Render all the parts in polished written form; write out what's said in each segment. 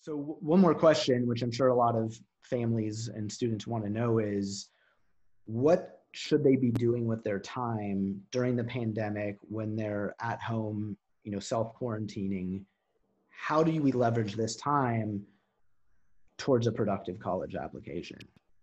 So one more question, which I'm sure a lot of families and students want to know is, what should they be doing with their time during the pandemic when they're at home, self-quarantining? How do we leverage this time towards a productive college application?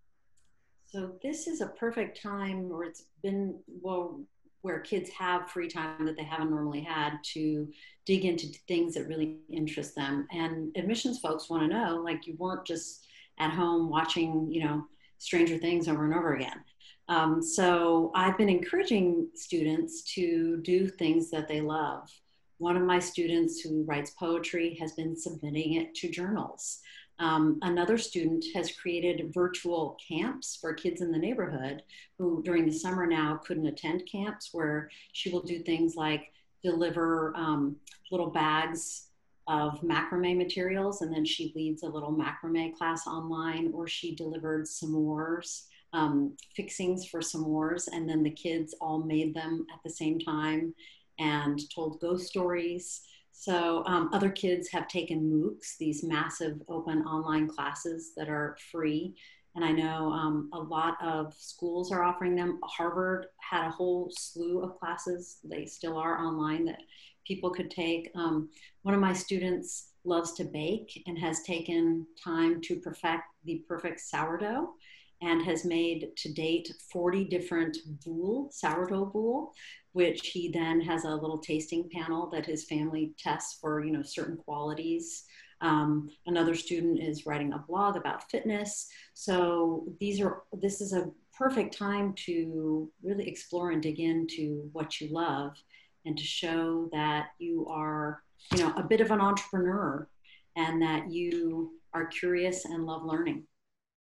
So this is a perfect time where it's been, well, where kids have free time that they haven't normally had to dig into things that really interest them. And admissions folks want to know, like, you weren't just at home watching, Stranger Things over and over again. So I've been encouraging students to do things that they love. One of my students who writes poetry has been submitting it to journals. Another student has created virtual camps for kids in the neighborhood who during the summer now couldn't attend camps, where she will do things like deliver little bags of macrame materials, and then she leads a little macrame class online, or she delivered s'mores, fixings for s'mores, and then the kids all made them at the same time and told ghost stories. So other kids have taken MOOCs, these massive open online classes that are free. And I know a lot of schools are offering them. Harvard had a whole slew of classes. They still are online that people could take. One of my students loves to bake and has taken time to perfect the perfect sourdough and has made to date 40 different sourdough boule, which he then has a little tasting panel that his family tests for, certain qualities. Another student is writing a blog about fitness. So this is a perfect time to really explore and dig into what you love and to show that you are, a bit of an entrepreneur and that you are curious and love learning.